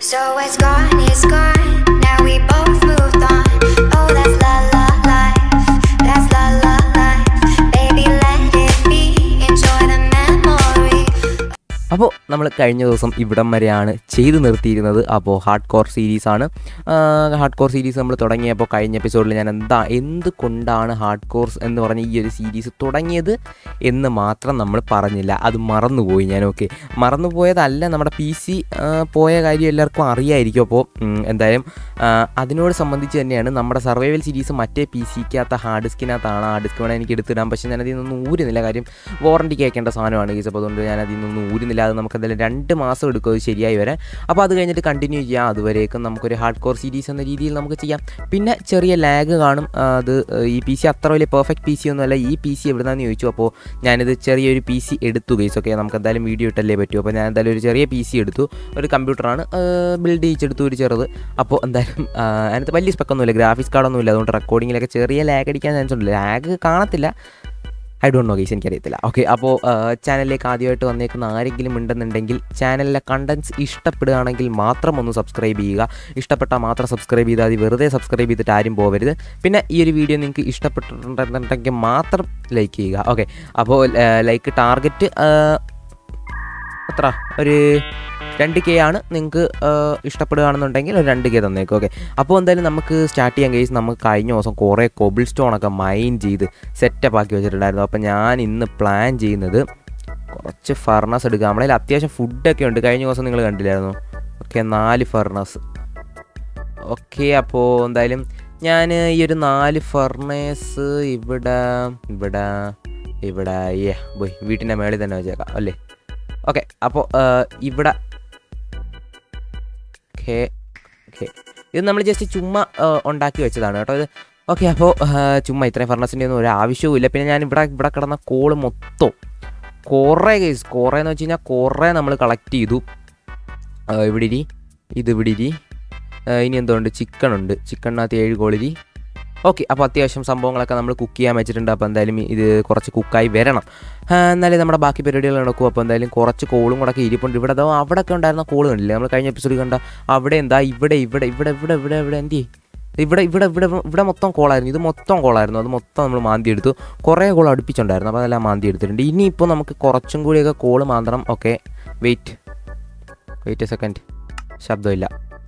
So it's gone, now we both moved on. Oh, that's la la life, that's la la life. Baby, let it be, enjoy the memory. അപ്പോൾ നമ്മൾ കഴിഞ്ഞ ദിവസം ഇവിടം വരെയാണ് ചെയ്ത് നിർത്തിയിരുന്നത്. അപ്പോൾ ഹാർഡ് കോർ സീരീസാണ്. ഹാർഡ് കോർ സീരീസ് നമ്മൾ തുടങ്ങിയപ്പോൾ കഴിഞ്ഞ എപ്പിസോഡിൽ ഞാൻ എന്തുകൊണ്ടാണ് ഹാർഡ് കോർസ് എന്ന് പറഞ്ഞ ഈ ഒരു സീരീസ് തുടങ്ങിയത് എന്ന് മാത്രം നമ്മൾ പറഞ്ഞില്ല. അത് മറന്നുപോയി ഞാൻ. ഓക്കെ, മറന്നുപോയതല്ല, നമ്മുടെ പി സി പോയ കാര്യം എല്ലാവർക്കും അറിയായിരിക്കും. അപ്പോൾ എന്തായാലും അതിനോട് സംബന്ധിച്ച് തന്നെയാണ് നമ്മുടെ സർവൈവൽ സീരീസ് മറ്റേ പി സിക്കകത്ത് ഹാർഡ് ഡിസ്കിനകത്താണ്. ഹാർഡ് ഡിസ്ക് വേണമെങ്കിൽ എനിക്ക് എടുത്തിടാം, പക്ഷേ ഞാൻ അതിൽ നിന്നൊന്നും ഊരുന്നില്ല. കാര്യം വാറണ്ടിക്ക് അയക്കേണ്ട സാധനമാണ് കേസ്. അപ്പോൾ അതുകൊണ്ട് ഞാൻ അതിൽ നിന്നൊന്നും ഊരുന്നില്ല. അത് നമുക്ക് എന്തായാലും 2 മാസം എടുക്കും അത് ശരിയായി വരാൻ. അപ്പോൾ അത് കഴിഞ്ഞിട്ട് കണ്ടിന്യൂ ചെയ്യാം. അതുവരേക്കും നമുക്കൊരു ഹാർഡ് കോർ സീരീസ് എന്ന രീതിയിൽ നമുക്ക് ചെയ്യാം. പിന്നെ ചെറിയ ലാഗ് കാണും. അത് ഈ പി സി അത്ര വലിയ പെർഫെക്റ്റ് പി സി ഒന്നുമല്ല. ഈ പി സി എവിടുന്നാന്ന് ചോദിച്ചു. അപ്പോൾ ഞാനിത് ചെറിയൊരു പി സി എടുത്തു ഗൈസ്. ഓക്കെ, നമുക്ക് എന്തായാലും വീഡിയോ ഇട്ടല്ലേ പറ്റൂ. അപ്പോൾ ഞാൻ എന്തായാലും ഒരു ചെറിയ പി സി എടുത്തു. ഒരു കമ്പ്യൂട്ടറാണ് ബിൽഡ് ചെയ്തെടുത്തു, ഒരു ചെറുത്. അപ്പോൾ എന്തായാലും അതിനകത്ത് വലിയ സ്പെക്കൊന്നുമില്ല, ഗ്രാഫിക്സ് കാർഡൊന്നുമില്ല. അതുകൊണ്ട് റെക്കോർഡിങ്ങിലൊക്കെ ചെറിയ ലാഗ് അടിക്കാൻ ചാൻസ് ഉണ്ട്. ലാഗ് കാണത്തില്ല, ഐ ഡോണ്ട് നോ ഗൈസ്, എനിക്കറിയത്തില്ല. ഓക്കെ, അപ്പോൾ ചാനലിലേക്ക് ആദ്യമായിട്ട് വന്നേക്കുന്ന ആരെങ്കിലും ഉണ്ടെന്നുണ്ടെങ്കിൽ ചാനലിലെ കണ്ടൻറ്റ്സ് ഇഷ്ടപ്പെടുകയാണെങ്കിൽ മാത്രം ഒന്ന് സബ്സ്ക്രൈബ് ചെയ്യുക. ഇഷ്ടപ്പെട്ടാൽ മാത്രം സബ്സ്ക്രൈബ് ചെയ്താൽ മതി. വെറുതെ സബ്സ്ക്രൈബ് ചെയ്തിട്ട് ആരും പോകരുത്. പിന്നെ ഈ ഒരു വീഡിയോ നിങ്ങൾക്ക് ഇഷ്ടപ്പെട്ടിട്ടുണ്ടെന്നുണ്ടെങ്കിൽ മാത്രം ലൈക്ക് ചെയ്യുക. ഓക്കെ, അപ്പോൾ ലൈക്ക് ടാർഗറ്റ് എത്ര, ഒരു 2K ആണ്. നിങ്ങൾക്ക് ഇഷ്ടപ്പെടുകയാണെന്നുണ്ടെങ്കിൽ ഒരു 2K തന്നേക്കും. ഓക്കെ, അപ്പോൾ എന്തായാലും നമുക്ക് സ്റ്റാർട്ട് ചെയ്യാൻ കേസ്. നമുക്ക് കഴിഞ്ഞ ദിവസം കുറേ കോബിൾ സ്റ്റോണൊക്കെ മൈൻ ചെയ്ത് സെറ്റപ്പ് ആക്കി വെച്ചിട്ടുണ്ടായിരുന്നു. അപ്പോൾ ഞാൻ ഇന്ന് പ്ലാൻ ചെയ്യുന്നത് കുറച്ച് ഫർണസ് എടുക്കുക. നമ്മളതിൽ അത്യാവശ്യം ഫുഡൊക്കെ ഉണ്ട്. കഴിഞ്ഞ ദിവസം നിങ്ങൾ കണ്ടില്ലായിരുന്നു. Okay, 4 furnace. ഓക്കെ, അപ്പോൾ എന്തായാലും ഞാൻ ഈ ഒരു 4 ഫർണേഴ്സ് ഇവിടെ പോയി വീട്ടിൻ്റെ മേളിൽ തന്നെ വെച്ചേക്കാം അല്ലേ. ഓക്കെ, അപ്പോൾ ഇവിടെ ഓക്കെ ഇത് നമ്മൾ ജസ്റ്റ് ചുമ്മാ ഉണ്ടാക്കി വെച്ചതാണ് കേട്ടോ ഇത്. ഓക്കെ, അപ്പോൾ ചുമ്മാ ഇത്രയും ഫർണസിൻ്റെ ഒന്നും ഒരു ആവശ്യവും ഇല്ല. പിന്നെ ഞാൻ ഇവിടെ കിടന്ന കോള് മൊത്തം കുറേ കേസ്, കുറേ എന്ന് വെച്ച് കഴിഞ്ഞാൽ കുറേ നമ്മൾ കളക്ട് ചെയ്തു. ഇവിടെ ഇരി, ഇത് ഇവിടെ ഇരി. ഇനി എന്തുകൊണ്ട് ചിക്കൻ ഉണ്ട്, ചിക്കണിനകത്ത് 7 കോളിരി. ഓക്കെ, അപ്പോൾ അത്യാവശ്യം സംഭവങ്ങളൊക്കെ നമ്മൾ കുക്ക് ചെയ്യാൻ വെച്ചിട്ടുണ്ട്. അപ്പോൾ എന്തായാലും ഇത് കുറച്ച് കുക്കായി വരണം, എന്നാലേ നമ്മുടെ ബാക്കി പരിപാടികൾ നടക്കും. അപ്പോൾ എന്തായാലും കുറച്ച് കോളും കൂടെ ഒക്കെ ഇരിപ്പുണ്ട്. ഇവിടെ അതോ അവിടെയൊക്കെ ഉണ്ടായിരുന്ന കോള് കണ്ടില്ല നമ്മൾ കഴിഞ്ഞ എപ്പിസോഡിൽ കണ്ട. അവിടെ എന്താ ഇവിടെ എന്ത് ഇവിടെ മൊത്തം കോളായിരുന്നു. ഇത് മൊത്തം കോളായിരുന്നു. അത് മൊത്തം നമ്മൾ മാന്തി എടുത്തു. കുറേ കോൾ അടുപ്പിച്ചുണ്ടായിരുന്നു. അപ്പോൾ അതെല്ലാം മാന്തി എടുത്തിട്ടുണ്ട്. ഇനിയിപ്പോൾ നമുക്ക് കുറച്ചും കൂടിയൊക്കെ കോള് മാന്തണം. ഓക്കെ, വെയിറ്റ് എ സെക്കൻഡ്, ശബ്ദമില്ല.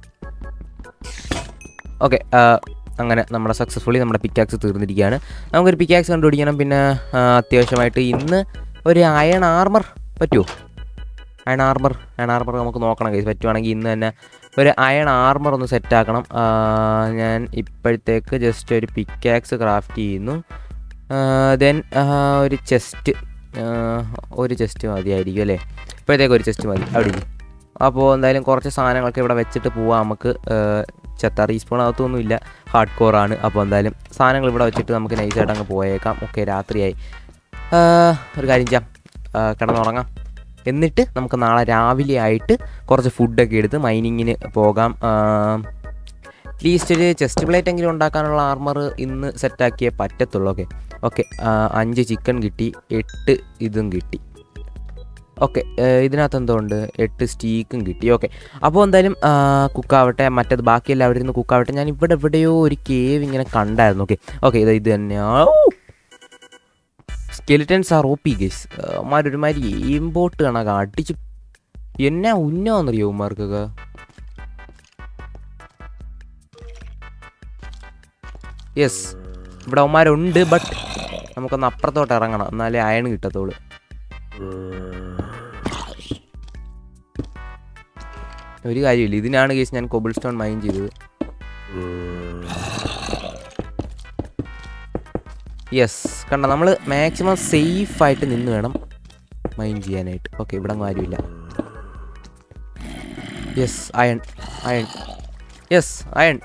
ഓക്കെ, അങ്ങനെ നമ്മുടെ സക്സസ്ഫുള്ളി നമ്മുടെ പിക്കാക്സ് തീർന്നിരിക്കുകയാണ്. നമുക്കൊരു പിക്കാക്സ് കണ്ടുപിടിക്കണം. പിന്നെ അത്യാവശ്യമായിട്ട് ഇന്ന് ഒരു അയൺ ആർമർ പറ്റുമോ? അയൺ ആർമർ നമുക്ക് നോക്കണം കേസ്. പറ്റുവാണെങ്കിൽ ഇന്ന് തന്നെ ഒരു അയൺ ആർമർ ഒന്ന് സെറ്റാക്കണം. ഞാൻ ഇപ്പോഴത്തേക്ക് ജസ്റ്റ് ഒരു പിക്കാക്സ് ക്രാഫ്റ്റ് ചെയ്യുന്നു. ദെൻ ഒരു ചെസ്റ്റ് മതിയായിരിക്കും അല്ലേ. ഇപ്പോഴത്തേക്ക് ഒരു ചെസ്റ്റ് മതി അവിടെ. അപ്പോൾ എന്തായാലും കുറച്ച് സാധനങ്ങളൊക്കെ ഇവിടെ വെച്ചിട്ട് പോവാം നമുക്ക്. റീസ്പോണകത്തൊന്നും ഇല്ല, ഹാർഡ് കോറാണ്. അപ്പോൾ എന്തായാലും സാധനങ്ങൾ ഇവിടെ വെച്ചിട്ട് നമുക്ക് നൈസായിട്ട് അങ്ങ് പോയേക്കാം. ഓക്കെ, രാത്രിയായി. ഒരു കാര്യം ചെയ്യാം, കിടന്നുറങ്ങാം. എന്നിട്ട് നമുക്ക് നാളെ രാവിലെ ആയിട്ട് കുറച്ച് ഫുഡൊക്കെ എടുത്ത് മൈനിങ്ങിന് പോകാം. അറ്റ്ലീസ്റ്റ് ഒരു ചെസ്റ്റ് പ്ലേറ്റ് എങ്കിലും ഉണ്ടാക്കാനുള്ള ആർമർ ഇന്ന് സെറ്റാക്കിയേ പറ്റത്തുള്ളൂ. ഓക്കെ 5 ചിക്കൻ കിട്ടി, 8 ഇതും കിട്ടി. ഓക്കെ, ഇതിനകത്ത് എന്തുകൊണ്ട് 8 സ്റ്റീക്കും കിട്ടി. ഓക്കെ, അപ്പോൾ എന്തായാലും കുക്കാവട്ടെ. മറ്റേത് ബാക്കിയെല്ലാം അവിടെ ഇരുന്ന് കുക്കാവട്ടെ. ഞാൻ എവിടെയോ ഒരു കേവ് ഇങ്ങനെ കണ്ടായിരുന്നു. ഓക്കെ ഇത് തന്നെയാണ്. Skeletons are OP guys. ഒരുമാതിരി എയിംബോട്ട് കണക്ക് അടിച്ച് എന്നാ ഉന്നോന്നറിയോ ഉമ്മാർക്കൊക്കെ. യെസ്, ഇവിടെ ഉമ്മാരുണ്ട്. ബട്ട് നമുക്കൊന്ന് അപ്പുറത്തോട്ട് ഇറങ്ങണം, എന്നാലേ അയൺ കിട്ടത്തുള്ളൂ. ഒരു കാര്യമില്ല, ഇതിനാണ് കേസ് ഞാൻ കോബിൾ സ്റ്റോൺ മൈൻ ചെയ്തത്. യെസ്, കണ്ട നമ്മൾ മാക്സിമം സേഫായിട്ട് നിന്ന് വേണം മൈൻ ചെയ്യാനായിട്ട്. ഓക്കെ, ഇവിടെ കാര്യമില്ല. Yes, iron. Yes, iron.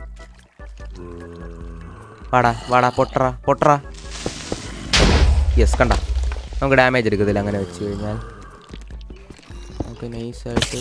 വാടാ പൊട്ടറ. യെസ്, കണ്ട നമുക്ക് ഡാമേജ് എടുക്കത്തില്ല അങ്ങനെ വെച്ച് കഴിഞ്ഞാൽ. നമുക്ക് നൈസായിട്ട്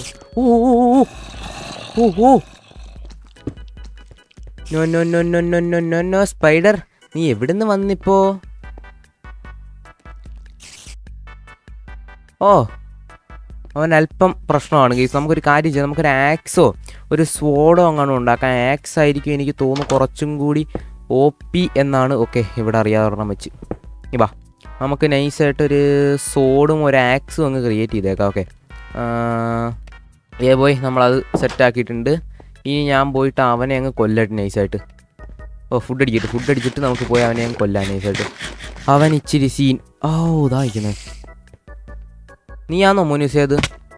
നോ സ്പൈഡർ, നീ എവിടുന്ന് വന്നിപ്പോ? ഓ അവൻ അല്പം പ്രശ്നമാണ് ഗൈസ്. നമുക്കൊരു കാര്യം ചെയ്യാം, നമുക്കൊരു ആക്സോ ഒരു സ്വോർഡോ അങ്ങനെ ഉണ്ടാക്കാം. ആക്സ് ആയിരിക്കും എനിക്ക് തോന്നുന്നു കുറച്ചും കൂടി OP എന്നാണ്. ഓക്കെ, ഇവിടെ അറിയാതെ വെച്ച് ഇവാ നമുക്ക് നൈസായിട്ടൊരു സോഡും ഒരു ആക്സും അങ്ങ് ക്രിയേറ്റ് ചെയ്തേക്കാം. ഓക്കെ, പോയി നമ്മളത് സെറ്റാക്കിയിട്ടുണ്ട്. ഇനി ഞാൻ പോയിട്ട് അവനെ അങ്ങ് കൊല്ലട്ടെ നൈസായിട്ട്. ഫുഡ് അടിച്ചിട്ട് നമുക്ക് പോയി അവനെ അങ്ങ് കൊല്ലാൻ നൈസായിട്ട്. അവൻ ഇച്ചിരി സീൻ. ഇതായിരിക്കുന്നത് നീയാണോ മോനൂസ് അത്?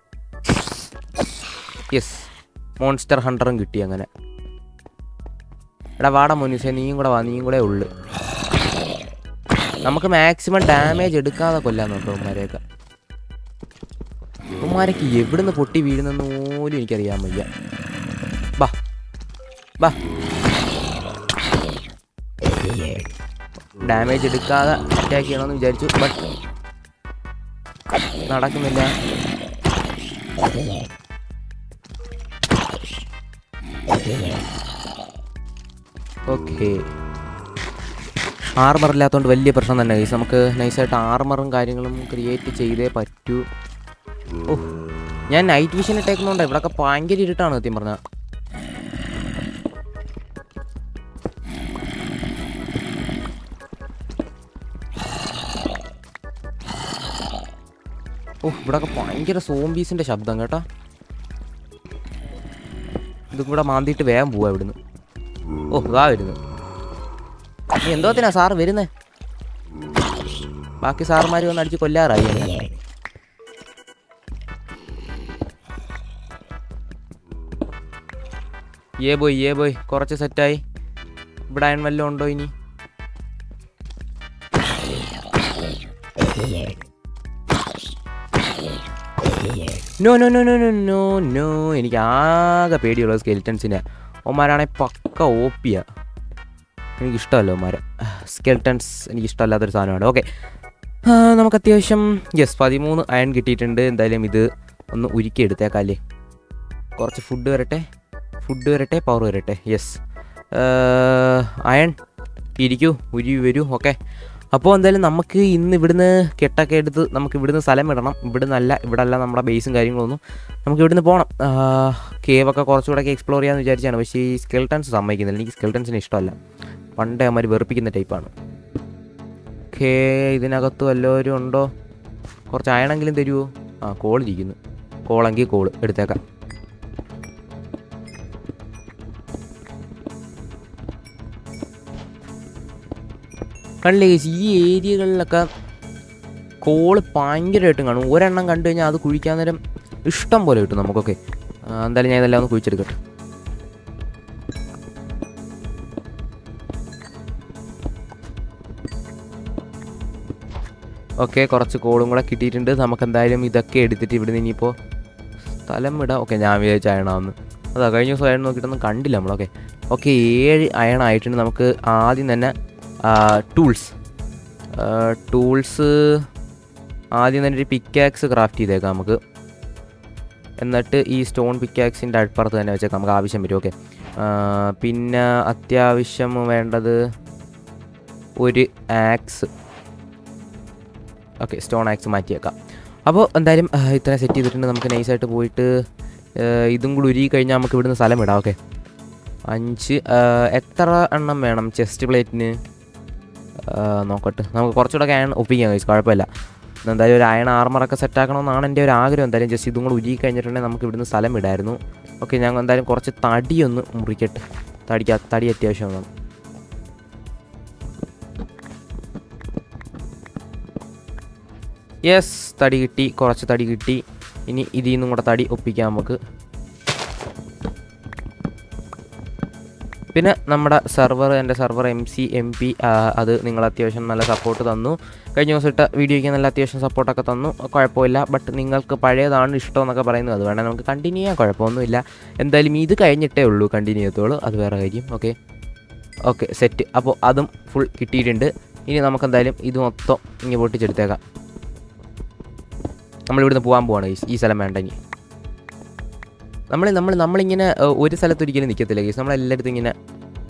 യെസ്, മോൺസ്റ്റർ ഹണ്ടറും കിട്ടി. അങ്ങനെ എടാ വാടാ മോനൂസേ, നീയും കൂടെ ഉള്ളു. നമുക്ക് മാക്സിമം ഡാമേജ് എടുക്കാതെ കൊല്ലാൻ നോക്കാം ഉമ്മാരെയൊക്കെ. ഉമ്മാരൊക്കെ എവിടുന്ന് പൊട്ടി വീഴുന്നെന്ന് പോലും എനിക്കറിയാൻ വയ്യ. ബാ ഡാമേജ് എടുക്കാതെ അറ്റാക്ക് ചെയ്യണമെന്ന് വിചാരിച്ചു, ബട്ട് നടക്കുന്നില്ല. ഓക്കെ, ആർമർ ഇല്ലാത്തതുകൊണ്ട് വലിയ പ്രശ്നം തന്നെ ഗൈസ്. നമുക്ക് നൈസായിട്ട് ആർമറും കാര്യങ്ങളും ക്രിയേറ്റ് ചെയ്തേ പറ്റൂ. ഞാൻ നൈറ്റ് വിഷൻ ഇട്ടേക്കുന്നതുകൊണ്ട് ഇവിടെയൊക്കെ ഭയങ്കര ഇരുട്ടാണ് സത്യം പറഞ്ഞാൽ. ഇവിടെയൊക്കെ ഭയങ്കര സോംബീസിൻ്റെ ശബ്ദം കേട്ടോ. ഇതും കൂടെ മാന്തിയിട്ട് വേഗം പോവാ ഇവിടുന്ന്. ഇതാ വരുന്നു. എന്തോത്തിനാ സാറ് വരുന്നേ? ബാക്കി സാറുമാർ വന്ന് അടിച്ച് കൊല്ലാറായി. ബോയ് കുറച്ച് സെറ്റായി. ഇവിടെ അയൺ വല്ലതും ഉണ്ടോ ഇനി? നോ എനിക്ക് ആകെ പേടിയുള്ളത് സ്കെൽറ്റൻസിനെ. ഒമാരാണെങ്കിൽ പക്ക OP-യാ. എനിക്കിഷ്ടമല്ല ഒമാരെ സ്കെൽറ്റൻസ്. എനിക്കിഷ്ടമല്ലാത്തൊരു സാധനമാണ്. ഓക്കെ, നമുക്ക് അത്യാവശ്യം 13 അയൺ കിട്ടിയിട്ടുണ്ട്. എന്തായാലും ഇത് ഒന്ന് ഉരുക്കി എടുത്തേക്കാല്ലേ. കുറച്ച് ഫുഡ് വരട്ടെ, പവർ വരട്ടെ. യെസ്, അയൺ ഇരിക്കൂ, ഉരുവി വരൂ. ഓക്കെ, അപ്പോൾ എന്തായാലും നമുക്ക് ഇന്ന് ഇവിടുന്ന് കെട്ടൊക്കെ എടുത്ത് നമുക്ക് ഇവിടുന്ന് സ്ഥലം വിടണം. ഇവിടെ അല്ല നമ്മുടെ ബേസും കാര്യങ്ങളൊന്നും. നമുക്ക് ഇവിടുന്ന് പോകണം. കേവൊക്കെ കുറച്ചുകൂടെയൊക്കെ എക്സ്പ്ലോർ ചെയ്യാമെന്ന് വിചാരിച്ചാണ്. പക്ഷേ ഈ സ്കെൽട്ടൻസ് സമ്മതിക്കുന്നില്ല. എനിക്ക് സ്കെൽട്ടൻസിന് ഇഷ്ടമല്ല. പണ്ടേ അമ്മ വെറുപ്പിക്കുന്ന ടൈപ്പാണ്. ഓക്കെ, ഇതിനകത്ത് വല്ലവരും ഉണ്ടോ? കുറച്ച് അയണെങ്കിലും തരുമോ? കോളിരിക്കുന്നു. കോളെങ്കിൽ കോള് എടുത്തേക്കാം. കണ്ടില്ലേ ഈ ഏരിയകളിലൊക്കെ കോള് ഭയങ്കരമായിട്ടും കാണും. ഒരെണ്ണം കണ്ടു കഴിഞ്ഞാൽ അത് കുഴിക്കാൻ നേരം ഇഷ്ടം പോലെ കിട്ടും നമുക്കൊക്കെ. എന്തായാലും ഞാൻ ഇതെല്ലാം ഒന്ന് കുഴിച്ചെടുക്കട്ടെ. ഓക്കെ, കുറച്ച് കോളും കൂടെ കിട്ടിയിട്ടുണ്ട്. നമുക്കെന്തായാലും ഇതൊക്കെ എടുത്തിട്ട് ഇവിടുന്ന് ഇനിയിപ്പോൾ സ്ഥലം വിടാം. ഓക്കെ, ഞാൻ വിചാരിച്ച അയണാന്ന്. അതാ കഴിഞ്ഞ ദിവസം അയൺ നോക്കിയിട്ടൊന്നും കണ്ടില്ല നമ്മൾ. ഓക്കെ 7 അയണായിട്ടുണ്ട്. നമുക്ക് ആദ്യം തന്നെ ടൂൾസ് ആദ്യം തന്നെ ഒരു പിക്കാക്സ് ക്രാഫ്റ്റ് ചെയ്തേക്കാം നമുക്ക്. എന്നിട്ട് ഈ സ്റ്റോൺ പിക്കാക്സിൻ്റെ അടിപ്പുറത്ത് തന്നെ വെച്ചേക്കാം, നമുക്ക് ആവശ്യം വരും. ഓക്കെ, പിന്നെ അത്യാവശ്യം വേണ്ടത് ഒരു ആക്സ്. ഓക്കെ, സ്റ്റോൺ ആക്സ് മാറ്റിയേക്കാം. അപ്പോൾ എന്തായാലും ഇത്ര സെറ്റ് ചെയ്തിട്ടുണ്ട്. നമുക്ക് നൈസായിട്ട് പോയിട്ട് ഇതും കൂടി ഉരുകി കഴിഞ്ഞാൽ നമുക്ക് ഇവിടുന്ന് സ്ഥലം വിടാം. ഓക്കെ, 5 എത്ര എണ്ണം വേണം ചെസ്റ്റ് പ്ലേറ്റിന്? നോക്കട്ടെ, നമുക്ക് കുറച്ചുകൂടെ അയൺ ഒപ്പിക്കാം കഴിച്ചു, കുഴപ്പമില്ല. എന്തായാലും ഒരു അയൺ ആർമറൊക്കെ സെറ്റാക്കണമെന്നാണ് എൻ്റെ ഒരു ആഗ്രഹം. എന്തായാലും ജസ്റ്റ് ഇതും കൂടി ഉരുകി കഴിഞ്ഞിട്ടുണ്ടെങ്കിൽ നമുക്ക് ഇവിടുന്ന് സ്ഥലം വിടായിരുന്നു. ഓക്കെ, ഞാൻ എന്തായാലും കുറച്ച് തടിയൊന്ന് മുറിക്കട്ടെ. തടി അത്യാവശ്യമാണ്. യെസ്, തടി കിട്ടി, കുറച്ച് തടി കിട്ടി. ഇനി ഇതിൽ നിന്നും കൂടെ തടി ഒപ്പിക്കാം നമുക്ക്. പിന്നെ നമ്മുടെ എൻ്റെ സർവർ MCMP, അത് നിങ്ങൾ അത്യാവശ്യം നല്ല സപ്പോർട്ട് തന്നു. കഴിഞ്ഞ ദിവസം ഇട്ട വീഡിയോയ്ക്ക് നല്ല അത്യാവശ്യം സപ്പോർട്ടൊക്കെ തന്നു, കുഴപ്പമില്ല. ബട്ട് നിങ്ങൾക്ക് പഴയതാണ് ഇഷ്ടം എന്നൊക്കെ പറയുന്നത്, അത് വേണമെങ്കിൽ നമുക്ക് കണ്ടിന്യൂ ചെയ്യാൻ, കുഴപ്പമൊന്നുമില്ല. എന്തായാലും ഇത് കഴിഞ്ഞിട്ടേ ഉള്ളൂ കണ്ടിന്യൂ ചെയ്യത്തുള്ളൂ, അത് വേറെ കാര്യം. Okay set. അപ്പോൾ അതും ഫുൾ കിട്ടിയിട്ടുണ്ട്. ഇനി നമുക്കെന്തായാലും ഇത് മൊത്തം ഇങ്ങനെ പൊട്ടിച്ചെടുത്തേക്കാം. നമ്മളിവിടുന്ന് പോകാൻ പോവാണ്. ഈ സ്ഥലം വേണ്ടെങ്കിൽ നമ്മളിങ്ങനെ ഒരു സ്ഥലത്തൊരിക്കലും നിൽക്കത്തില്ല ഗൈസ്. നമ്മളെല്ലായിടത്തും ഇങ്ങനെ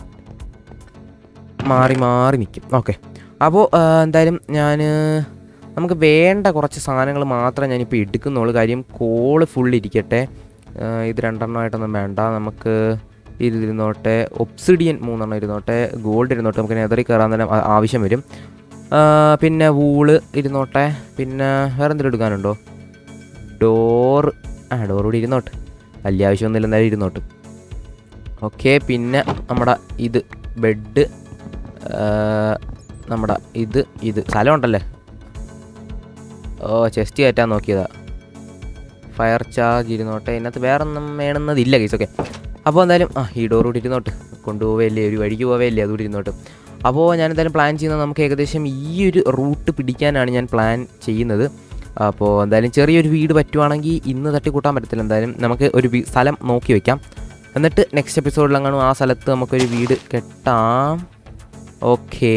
മാറി നിൽക്കും. ഓക്കെ, അപ്പോൾ എന്തായാലും ഞാൻ നമുക്ക് വേണ്ട കുറച്ച് സാധനങ്ങൾ മാത്രമേ ഞാനിപ്പോൾ എടുക്കുന്നുള്ളൂ. കാര്യം കോള് ഫുള്ളിരിക്കട്ടെ. ഇത് 2 എണ്ണമായിട്ടൊന്നും വേണ്ട. നമുക്ക് ഇരുന്നോട്ടെ. ഒബ്സിഡിയൻ 3 എണ്ണം ഇരുന്നോട്ടെ. ഗോൾഡ് ഇരുന്നോട്ടെ. നമുക്ക് നെതറിൽ കയറാൻ തന്നെ ആവശ്യം വരും. പിന്നെ വൂള് ഇരുന്നോട്ടെ. പിന്നെ വേറെ എന്തെങ്കിലും എടുക്കാനുണ്ടോ? ഡോർ കൂടി ഇരുന്നോട്ടെ. വലിയ ആവശ്യമൊന്നുമില്ല, എന്തായാലും ഇരുന്നോട്ട്. ഓക്കെ. പിന്നെ നമ്മുടെ ഇത് ബെഡ്, നമ്മുടെ ഇത് സ്ഥലമുണ്ടല്ലേ. ചെസ്റ്റ് കയറ്റാൻ നോക്കിയതാ. ഫയർ ചാർജ് ഇരുന്നോട്ടെ. ഇതിനകത്ത് വേറെ ഒന്നും വേണമെന്നതില്ല ഗൈസ്. ഓക്കെ. അപ്പോൾ എന്തായാലും ഈ ഡോർ കൂടി ഇരുന്നോട്ട്. കൊണ്ടുപോവേല്ലേ, ഒരു വഴിക്ക് പോവേല്ലേ, അതുകൂടി ഇരുന്നോട്ട്. അപ്പോൾ ഞാനെന്തായാലും പ്ലാൻ ചെയ്യുന്നത് നമുക്ക് ഏകദേശം ഈ ഒരു റൂട്ട് പിടിക്കാനാണ് ഞാൻ പ്ലാൻ ചെയ്യുന്നത്. അപ്പോൾ എന്തായാലും ചെറിയൊരു വീട് പറ്റുവാണെങ്കിൽ ഇന്ന് തട്ടിക്കൂട്ടാൻ പറ്റത്തില്ല. എന്തായാലും നമുക്ക് ഒരു സ്ഥലം നോക്കി വയ്ക്കാം. എന്നിട്ട് നെക്സ്റ്റ് എപ്പിസോഡിലെങ്ങാനും ആ സ്ഥലത്ത് നമുക്കൊരു വീട് കെട്ടാം. ഓക്കെ.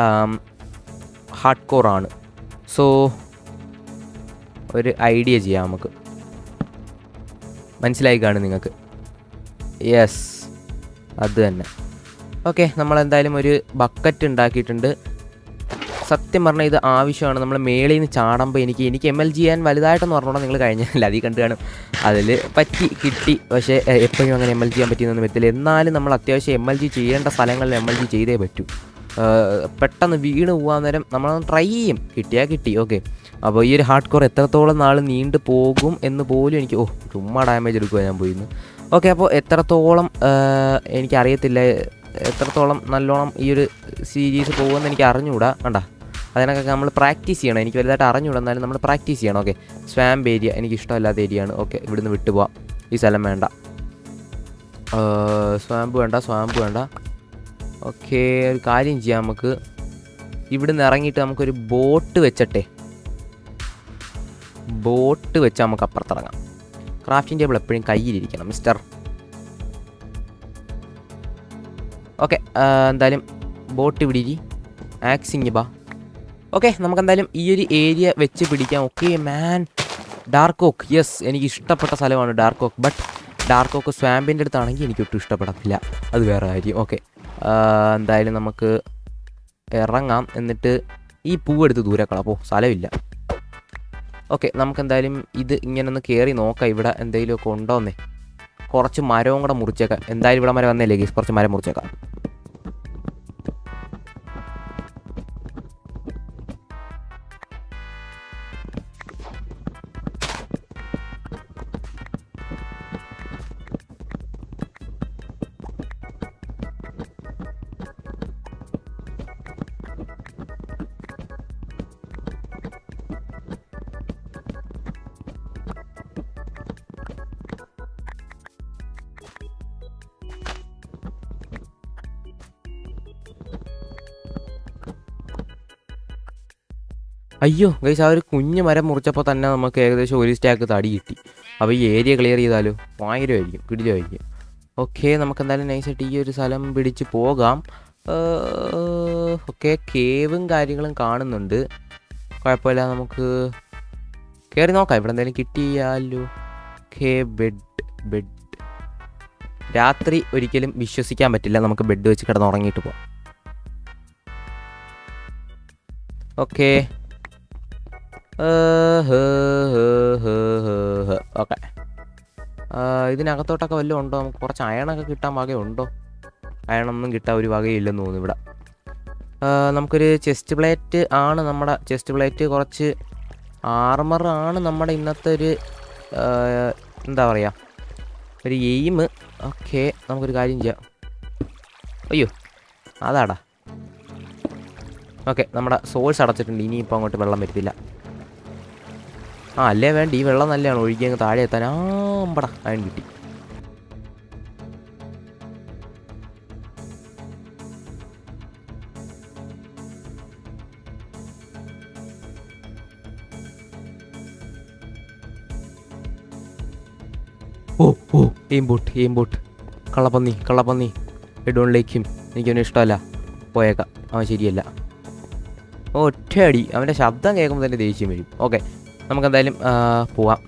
ഹാർഡ് കോറാണ്. സോ ഒരു ഐഡിയ ചെയ്യാം നമുക്ക്. മനസ്സിലായി കാണും നിങ്ങൾക്ക്? യെസ്, അത് തന്നെ. ഓക്കെ. നമ്മളെന്തായാലും ഒരു ബക്കറ്റ് ഉണ്ടാക്കിയിട്ടുണ്ട്. സത്യം പറഞ്ഞാൽ ഇത് ആവശ്യമാണ്. നമ്മൾ മേളിൽ നിന്ന് ചാടുമ്പോൾ എനിക്ക് ML ചെയ്യാൻ വലുതായിട്ടൊന്നും പറഞ്ഞോളാം. നിങ്ങൾ കഴിഞ്ഞാൽ അതിൽ കണ്ടു കാണും. അതിൽ കിട്ടി. പക്ഷേ എപ്പോഴും അങ്ങനെ ML ചെയ്യാൻ പറ്റിയെന്നൊന്നും പറ്റില്ല. എന്നാലും നമ്മൾ അത്യാവശ്യം ML ചെയ്യേണ്ട സ്ഥലങ്ങളിൽ ML ചെയ്തേ പറ്റൂ. പെട്ടെന്ന് വീണ് പോകാൻ നേരം നമ്മളൊന്ന് ട്രൈ ചെയ്യും. കിട്ടിയാൽ കിട്ടി. ഓക്കെ. അപ്പോൾ ഈ ഒരു ഹാർഡ് കോർ എത്രത്തോളം നാൾ നീണ്ടു പോകും എന്ന് പോലും എനിക്ക് ചുമ്മാ ഡാമേജ് എടുക്കുക ഞാൻ പോയിന്ന്. ഓക്കെ. അപ്പോൾ എത്രത്തോളം എനിക്കറിയത്തില്ല, എത്രത്തോളം നല്ലോണം ഈ ഒരു സീരീസ് പോകുമെന്ന് എനിക്ക് അറിഞ്ഞുകൂടാ. കണ്ടാ, അതിനൊക്കെ നമ്മൾ പ്രാക്ടീസ് ചെയ്യണം. എനിക്ക് വലുതായിട്ട് അറിഞ്ഞുകൂടാ, എന്നാലും നമ്മൾ പ്രാക്ടീസ് ചെയ്യണം. ഓക്കെ. സ്വാമ്പ് ഏരിയ എനിക്കിഷ്ടമല്ലാത്ത ഏരിയയാണ്. ഓക്കെ. ഇവിടുന്ന് വിട്ടുപോവാം. ഈ സ്ഥലം വേണ്ട. സ്വാമ്പ് വേണ്ട. ഓക്കെ. ഒരു കാര്യം ചെയ്യാം. നമുക്ക് ഇവിടുന്ന് ഇറങ്ങിയിട്ട് നമുക്കൊരു ബോട്ട് വെച്ചിട്ട് നമുക്ക് അപ്പുറത്തിറങ്ങാം. ക്രാഫ്റ്റിംഗ് ടേബിൾ എപ്പോഴും കയ്യിലിരിക്കണം മിസ്റ്റർ. ഓക്കെ. എന്തായാലും ബോട്ട് ഇവിടെ ഇരി. ആക്സിങ് ബാ. ഓക്കെ. നമുക്കെന്തായാലും ഈ ഒരു ഏരിയ വെച്ച് പിടിക്കാം. Okay man. Dark oak. Yes, എനിക്ക് ഇഷ്ടപ്പെട്ട സ്ഥലമാണ് dark oak. But dark oak സ്വാമ്പിൻ്റെ അടുത്താണെങ്കിൽ എനിക്കൊട്ടും ഇഷ്ടപ്പെടത്തില്ല. അത് വേറെ കാര്യം. ഓക്കെ. എന്തായാലും നമുക്ക് ഇറങ്ങാം. എന്നിട്ട് ഈ പൂവെടുത്ത് ദൂരെ കളപ്പോൾ സ്ഥലമില്ല. ഓക്കെ. നമുക്കെന്തായാലും ഇത് ഇങ്ങനെ ഒന്ന് കയറി നോക്കാം. ഇവിടെ എന്തെങ്കിലുമൊക്കെ ഉണ്ടോന്നേ. കുറച്ച് മരവും കൂടെ മുറിച്ചേക്കാം. എന്തായാലും ഇവിടെ മരം വന്നല്ലേ ഗീസ്, കുറച്ച് മരം മുറിച്ചേക്കാം. അയ്യോ ഗൈസ്, ആ ഒരു കുഞ്ഞ് മരം മുറിച്ചപ്പോൾ തന്നെ നമുക്ക് ഏകദേശം ഒരു സ്റ്റാക്ക് തടി കിട്ടി. അപ്പോൾ ഈ ഏരിയ ക്ലിയർ ചെയ്താലോ ഭയങ്കരമായിരിക്കും, കിടിലമായിരിക്കും. ഓക്കെ. നമുക്കെന്തായാലും നൈസായിട്ട് ഈ ഒരു സ്ഥലം പിടിച്ച് പോകാം. ഓക്കെ. കേവും കാര്യങ്ങളും കാണുന്നുണ്ട്. കുഴപ്പമില്ല, നമുക്ക് കയറി നോക്കാം. ഇവിടെ എന്തെങ്കിലും കിട്ടിയാലോ. ഓക്കെ. ബെഡ് രാത്രി ഒരിക്കലും വിശ്വസിക്കാൻ പറ്റില്ല. നമുക്ക് ബെഡ് വെച്ച് കിടന്നുറങ്ങിയിട്ട് പോവാം. ഓക്കെ. ഓക്കെ. ഇതിനകത്തോട്ടൊക്കെ വല്ലതും ഉണ്ടോ? നമുക്ക് കുറച്ച് അയണൊക്കെ കിട്ടാൻ വകയുണ്ടോ? അയണൊന്നും കിട്ടാൻ ഒരു വകയില്ലെന്ന് തോന്നുന്നു ഇവിടെ. നമുക്കൊരു ചെസ്റ്റ് പ്ലേറ്റ് ആണ് നമ്മുടെ ചെസ്റ്റ് പ്ലേറ്റ്. കുറച്ച് ആർമറാണ് നമ്മുടെ ഇന്നത്തെ ഒരു എന്താ പറയുക, ഒരു എയിം. ഓക്കെ. നമുക്കൊരു കാര്യം ചെയ്യാം. അയ്യോ അതാടാ. ഓക്കെ. നമ്മുടെ സോഴ്സ് അടച്ചിട്ടുണ്ട്. ഇനിയിപ്പോൾ അങ്ങോട്ട് വെള്ളം വരത്തില്ല. അല്ലേ വേണ്ട, ഈ വെള്ളം നല്ലതാണ്. ഒഴുകി അങ്ങ് താഴെ എത്താൻ. അമ്പടാ അയൺ കിട്ടി. Aimbot. കള്ളപ്പന്നി. I don't like him. എനിക്കവനെ ഇഷ്ടമല്ല. പോയേക്കാം. അവൻ ശരിയല്ല. ഒറ്റയടി. അവൻ്റെ ശബ്ദം കേൾക്കുമ്പോൾ തന്നെ ദേഷ്യം വരും. ഓക്കെ. നമുക്കെന്തായാലും പോവാം.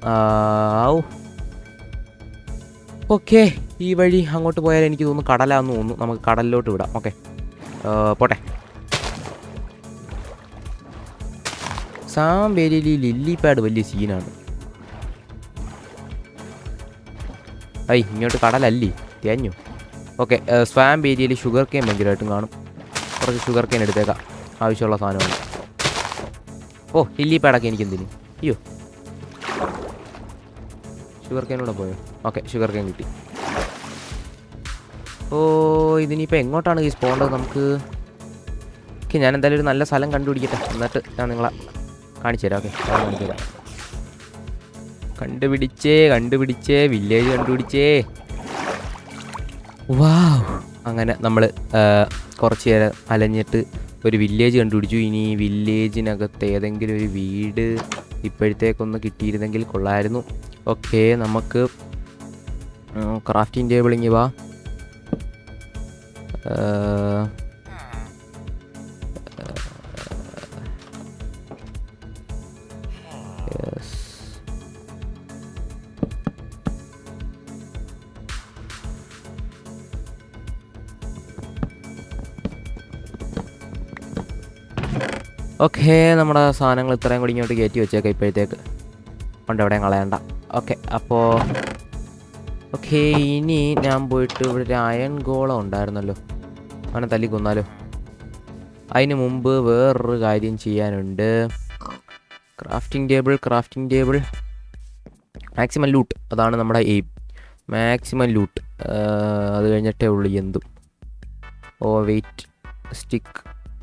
ഓക്കെ. ഈ വഴി അങ്ങോട്ട് പോയാൽ എനിക്ക് തോന്നുന്നു കടലാന്ന് തോന്നുന്നു. നമുക്ക് കടലിലോട്ട് വിടാം. ഓക്കെ. പോട്ടെ. സാം ഏരിയയിൽ ഈ ലില്ലി പാഡ് വലിയ സീനാണ്. ഇങ്ങോട്ട് കടലല്ലേ തേഞ്ഞു. ഓക്കെ, സ്വാമ്പ് ഏരിയയിൽ ഷുഗർ കെയിൻ ഭയങ്കരമായിട്ടും കാണും. കുറച്ച് ഷുഗർ കെയിൻ എടുത്തേക്കാം, ആവശ്യമുള്ള സാധനമാണ്. ഓ, ലില്ലി പാഡൊക്കെ എനിക്കെന്തിന്? അയ്യോ, ഷുഗർ കെയിനൂടെ പോയോ? ഓക്കെ, ഷുഗർ കെയിൻ കിട്ടി. ഓ, ഇതിനിപ്പോൾ എങ്ങോട്ടാണ് ഈ പോകേണ്ടത് നമുക്ക്? ഓക്കെ, ഞാൻ എന്തായാലും ഒരു നല്ല സ്ഥലം കണ്ടുപിടിക്കട്ടെ, എന്നിട്ട് ഞാൻ നിങ്ങളെ കാണിച്ചു തരാം. ഓക്കെ, കാണിച്ചു തരാം. കണ്ടുപിടിച്ചേ വില്ലേജ് കണ്ടുപിടിച്ചേ. വാവ്, അങ്ങനെ നമ്മൾ കുറച്ച് നേരം അലഞ്ഞിട്ട് ഒരു വില്ലേജ് കണ്ടുപിടിച്ചു. ഇനി വില്ലേജിനകത്ത് ഏതെങ്കിലും ഒരു വീട് ഇപ്പോഴത്തേക്കൊന്ന് കിട്ടിയിരുന്നെങ്കിൽ കൊള്ളായിരുന്നു. ഓക്കെ, നമുക്ക് ക്രാഫ്റ്റിംഗ് ടേബിളിങ്ങി വാ. ഓക്കെ, നമ്മുടെ സാധനങ്ങൾ ഇത്രയും കൂടി ഇങ്ങോട്ട് കയറ്റി വെച്ചേക്കാം ഇപ്പോഴത്തേക്ക്, കൊണ്ട് എവിടെയും കളയണ്ട. ഓക്കെ, അപ്പോൾ ഇനി ഞാൻ പോയിട്ട് ഇവിടെ ഒരു അയൺ ഗോളം ഉണ്ടായിരുന്നല്ലോ, അവനെ തല്ലി കൊന്നാലോ? അതിന് മുമ്പ് വേറൊരു കാര്യം ചെയ്യാനുണ്ട്. ക്രാഫ്റ്റിംഗ് ടേബിൾ മാക്സിമം ലൂട്ട്, അതാണ് നമ്മുടെ എയിം. മാക്സിമം ലൂട്ട്, അത് കഴിഞ്ഞിട്ടേ ഉള്ളൂ എന്തും. ഓ വെയിറ്റ്, സ്റ്റിക്ക്.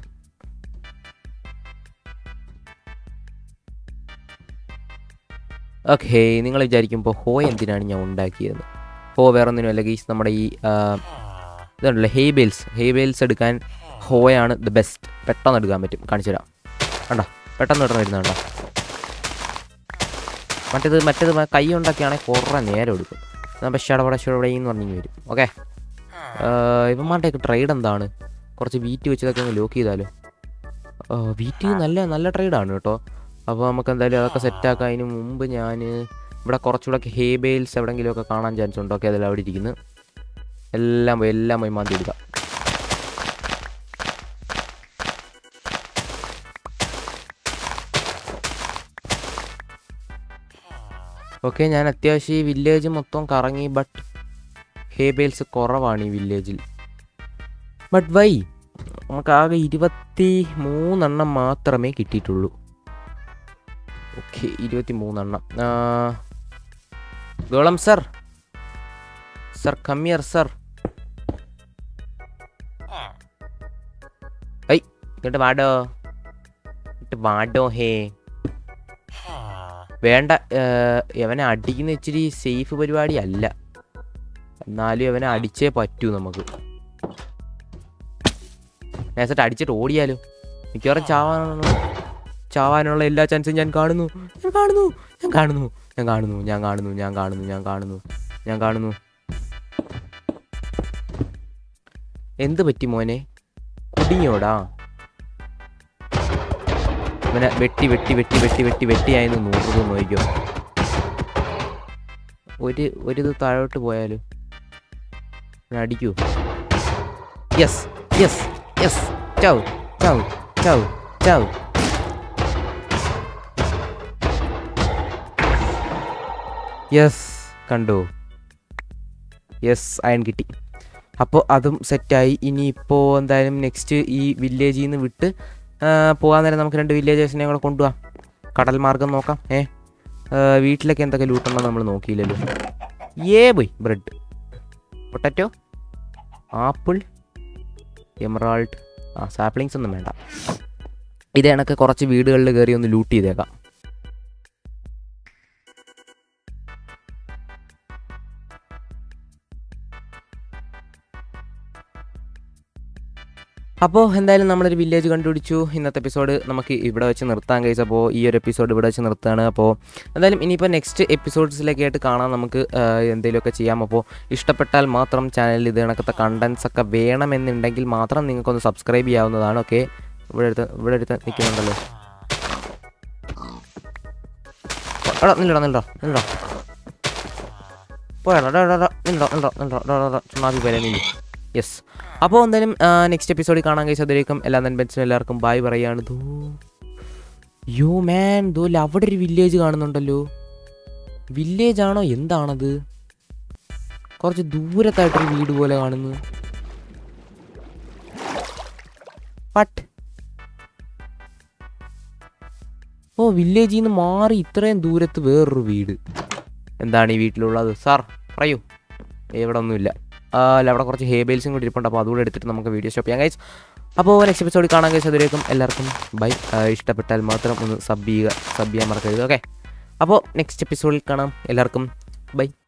ഓക്കെ, നിങ്ങൾ വിചാരിക്കുമ്പോൾ എന്തിനാണ് ഞാൻ ഉണ്ടാക്കിയത്? വേറെ ഒന്നിനുമല്ല ഗീസ്, നമ്മുടെ ഈ ഇതുണ്ടല്ലോ ഹെയ്ബെയിൽസ് എടുക്കാൻ ഹോയാണ് ദ ബെസ്റ്റ്. പെട്ടെന്ന് എടുക്കാൻ പറ്റും, കാണിച്ചു തരാം. കണ്ടോ, പെട്ടെന്ന് വരുന്നുണ്ടോ? മറ്റേത് കൈ കൊണ്ടൊക്കെയാണെങ്കിൽ കുറേ നേരം എടുക്കും. ഷടപടയെന്ന് പറഞ്ഞു വരും. ഓക്കെ, ഇവന്മാരുടെയൊക്കെ ട്രേഡ് എന്താണ്? കുറച്ച് വീറ്റ് വെച്ചതൊക്കെ ഒന്ന് ലോക്ക് ചെയ്താലോ? വീറ്റ് നല്ല ട്രേഡാണ് കേട്ടോ. അപ്പോൾ നമുക്ക് എന്തായാലും അതൊക്കെ സെറ്റാക്കാം. അതിന് മുമ്പ് ഞാൻ ഇവിടെ കുറച്ചുകൂടെ ഹേബെയിൽസ് എവിടെയെങ്കിലുമൊക്കെ കാണാൻ ചാൻസ് ഉണ്ടോ? ഓക്കെ, അതെല്ലാം അവിടെ ഇരിക്കുന്നു. എല്ലാം പോയി മാന്തി എടുക്കാം. ഓക്കെ, ഞാൻ അത്യാവശ്യം ഈ വില്ലേജ് മൊത്തം കറങ്ങി. ബട്ട് ഹേബെയിൽസ് കുറവാണ് ഈ വില്ലേജിൽ. But why? നമുക്കാകെ 23 മാത്രമേ കിട്ടിയിട്ടുള്ളൂ. ഓക്കെ, 23. ഗോളം സർ കമ്മിയർ സർ. ഇങ്ങോട്ട് വാടോ ഹേ. വേണ്ട, അവനെ അടിക്കുന്ന ഇച്ചിരി സേഫ് പരിപാടി അല്ല, എന്നാലും അവനെ അടിച്ചേ പറ്റൂ നമുക്ക്. നേരത്തെ അടിച്ചിട്ട് ഓടിയാലോ? മിക്കവാറും ചാവാനുള്ള എല്ലാ ചാൻസും ഞാൻ കാണുന്നു. എന്ത് പറ്റി മോനെ? കുടിഞ്ഞോടാ? ഇവനെ വെട്ടിയായിരുന്നു നോക്കിക്കോ. ഒരു താഴോട്ട് പോയാലോ? അടിക്കൂ. യെസ്, ചാവ്. യെസ്, കണ്ടോ? യെസ്, അയൺ കിട്ടി. അപ്പോൾ അതും സെറ്റായി. ഇനിയിപ്പോൾ എന്തായാലും നെക്സ്റ്റ് ഈ വില്ലേജിൽ നിന്ന് വിട്ട് പോകാൻ നേരം നമുക്ക് 2 വില്ലേജേഴ്സിനെ കൂടെ കൊണ്ടുപോകാം. കടൽ മാർഗം നോക്കാം. വീട്ടിലൊക്കെ എന്തൊക്കെ ലൂട്ടുണ്ടോ നമ്മൾ നോക്കിയില്ലല്ലോ. പോയി bread, potato, apple, emerald. Saplings ഒന്നും വേണ്ട. ഇത് കണക്ക് കുറച്ച് വീടുകളിൽ കയറി ഒന്ന് ലൂട്ട് ചെയ്തേക്കാം. അപ്പോൾ എന്തായാലും നമ്മളൊരു വില്ലേജ് കണ്ടുപിടിച്ചു. ഇന്നത്തെ എപ്പിസോഡ് നമുക്ക് ഇവിടെ വെച്ച് നിർത്താൻ കഴിച്ചു. അപ്പോൾ ഈ ഒരു എപ്പിസോഡ് ഇവിടെ വെച്ച് നിർത്തുകയാണ്. അപ്പോൾ എന്തായാലും ഇനിയിപ്പോൾ നെക്സ്റ്റ് എപ്പിസോഡ്സിലൊക്കെ ആയിട്ട് കാണാൻ നമുക്ക് എന്തെങ്കിലുമൊക്കെ ചെയ്യാം. അപ്പോൾ ഇഷ്ടപ്പെട്ടാൽ മാത്രം ചാനലിൽ ഇത് കണക്കത്തെ കണ്ടൻസ് ഒക്കെ വേണമെന്നുണ്ടെങ്കിൽ മാത്രം നിങ്ങൾക്കൊന്ന് സബ്സ്ക്രൈബ് ചെയ്യാവുന്നതാണ്. ഓക്കെ, ഇവിടെ എടുത്ത് നിൽക്കുന്നുണ്ടല്ലോ. നില്ലോ പോയാ ചുണ്ണാമ്പി പോലെ നീ. യെസ്, അപ്പോൾ എന്തായാലും നെക്സ്റ്റ് എപ്പിസോഡിൽ കാണാൻ കഴിച്ചു. അതിലേക്കും എല്ലാ നൻപൻസിനും എല്ലാവർക്കും ബായ് പറയുകയാണ്. യോ മാൻ ദോല്ല അവിടെ ഒരു വില്ലേജ് കാണുന്നുണ്ടല്ലോ. വില്ലേജ് ആണോ എന്താണത്? കുറച്ച് ദൂരത്തായിട്ടൊരു വീട് പോലെ കാണുന്നു. പട്ട് ഓ വില്ലേജിൽ നിന്ന് മാറി ഇത്രയും ദൂരത്ത് വേറൊരു വീട്. എന്താണ് ഈ വീട്ടിലുള്ളത് സാർ? പറയൂ. ഇവിടെ ഒന്നുമില്ല. അല്ല അവിടെ കുറച്ച് ഹേബേൽസും കൂടി ഇരിപ്പുണ്ട്. അപ്പോൾ അതുകൂടെ എടുത്തിട്ട് നമുക്ക് വീഡിയോ സ്റ്റോപ്പ് ചെയ്യാം ഗൈസ്. അപ്പോൾ നെക്സ്റ്റ് എപ്പിസോഡിൽ കാണാൻ ഗൈസ്. അതിലേക്കും എല്ലാവർക്കും ബൈ. ഇഷ്ടപ്പെട്ടാൽ മാത്രം ഒന്ന് സബ് ചെയ്യാൻ മറക്കരുത്. ഓക്കെ, അപ്പോൾ നെക്സ്റ്റ് എപ്പിസോഡിൽ കാണാം. എല്ലാവർക്കും ബൈ.